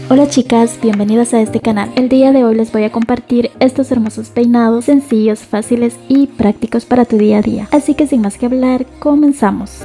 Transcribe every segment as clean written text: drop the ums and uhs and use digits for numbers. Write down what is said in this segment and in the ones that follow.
Hola chicas, bienvenidas a este canal. El día de hoy les voy a compartir estos hermosos peinados sencillos, fáciles y prácticos para tu día a día. Así que sin más que hablar, comenzamos.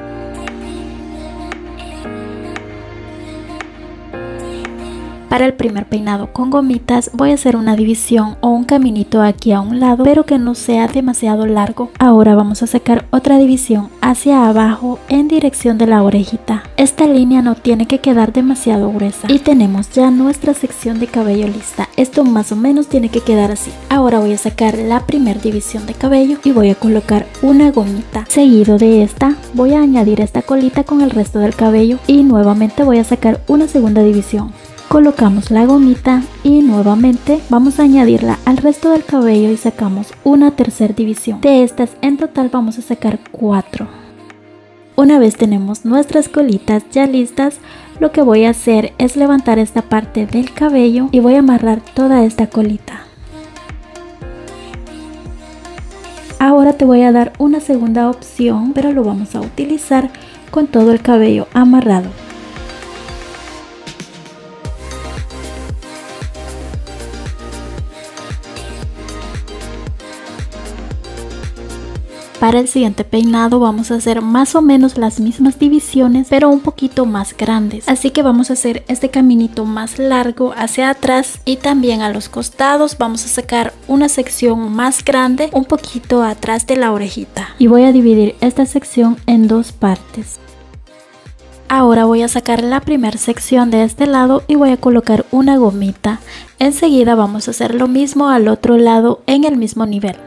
Para el primer peinado con gomitas voy a hacer una división o un caminito aquí a un lado, pero que no sea demasiado largo. Ahora vamos a sacar otra división hacia abajo en dirección de la orejita. Esta línea no tiene que quedar demasiado gruesa. Y tenemos ya nuestra sección de cabello lista. Esto más o menos tiene que quedar así. Ahora voy a sacar la primera división de cabello y voy a colocar una gomita. Seguido de esta voy a añadir esta colita con el resto del cabello y nuevamente voy a sacar una segunda división. Colocamos la gomita y nuevamente vamos a añadirla al resto del cabello y sacamos una tercera división. De estas en total vamos a sacar 4. Una vez tenemos nuestras colitas ya listas, lo que voy a hacer es levantar esta parte del cabello y voy a amarrar toda esta colita. Ahora te voy a dar una segunda opción, pero lo vamos a utilizar con todo el cabello amarrado. Para el siguiente peinado vamos a hacer más o menos las mismas divisiones, pero un poquito más grandes. Así que vamos a hacer este caminito más largo hacia atrás y también a los costados vamos a sacar una sección más grande un poquito atrás de la orejita. Y voy a dividir esta sección en dos partes. Ahora voy a sacar la primera sección de este lado y voy a colocar una gomita. Enseguida vamos a hacer lo mismo al otro lado en el mismo nivel.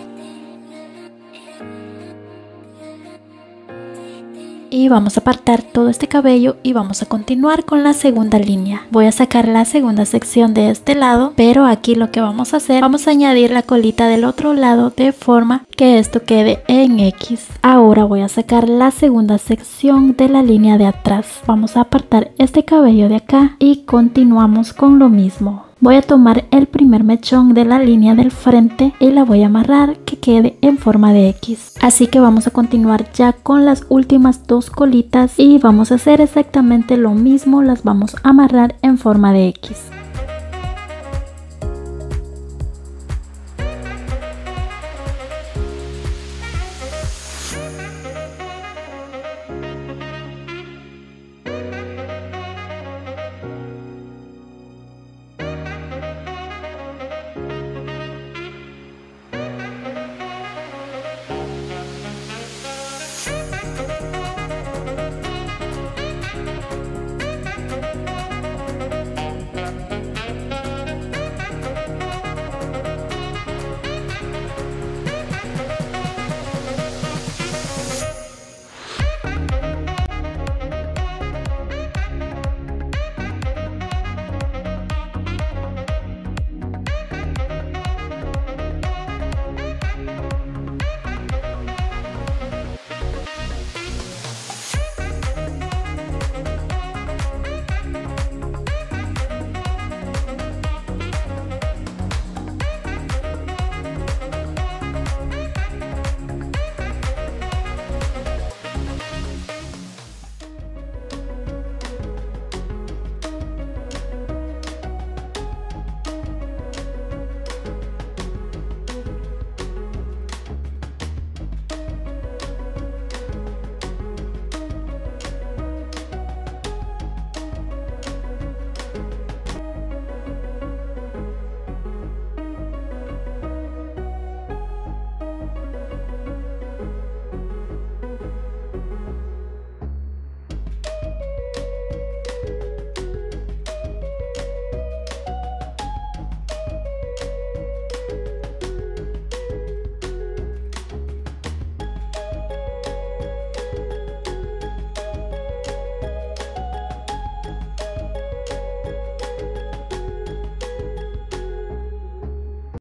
Y vamos a apartar todo este cabello y vamos a continuar con la segunda línea. Voy a sacar la segunda sección de este lado, pero aquí lo que vamos a hacer, vamos a añadir la colita del otro lado de forma que esto quede en X. Ahora voy a sacar la segunda sección de la línea de atrás. Vamos a apartar este cabello de acá y continuamos con lo mismo. Voy a tomar el primer mechón de la línea del frente y la voy a amarrar que quede en forma de X. Así que vamos a continuar ya con las últimas dos colitas y vamos a hacer exactamente lo mismo, las vamos a amarrar en forma de X.